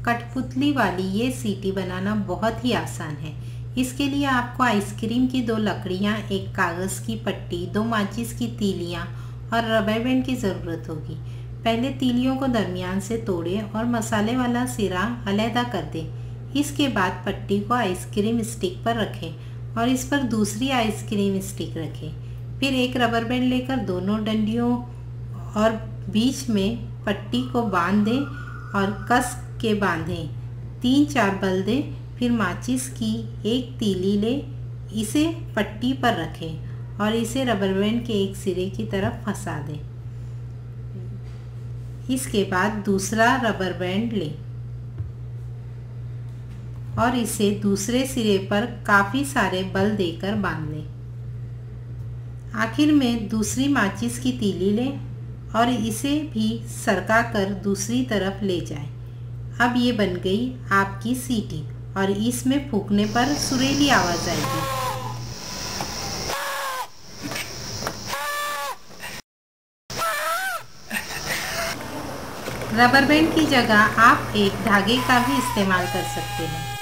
कठपुतली वाली ये सीटी बनाना बहुत ही आसान है। इसके लिए आपको आइसक्रीम की 2 लकड़ियाँ, एक कागज़ की पट्टी, 2 माचिस की तीलियाँ और रबर बैंड की ज़रूरत होगी। पहले तीलियों को दरमियान से तोड़ें और मसाले वाला सिरा अलहदा कर दें। इसके बाद पट्टी को आइसक्रीम स्टिक पर रखें और इस पर दूसरी आइसक्रीम स्टिक रखें। फिर एक रबर बैंड लेकर दोनों डंडियों और बीच में पट्टी को बांध दें और कस के बांधें। 3-4 बल दें। फिर माचिस की एक तीली लें, इसे पट्टी पर रखें और इसे रबर बैंड के एक सिरे की तरफ फंसा दें। इसके बाद दूसरा रबर बैंड लें और इसे दूसरे सिरे पर काफ़ी सारे बल देकर बांध लें। आखिर में दूसरी माचिस की तीली लें और इसे भी सरका कर दूसरी तरफ ले जाएं। अब ये बन गई आपकी सीटी और इसमें फूंकने पर सुरीली आवाज़ आएगी। रबर बैंड की जगह आप एक धागे का भी इस्तेमाल कर सकते हैं।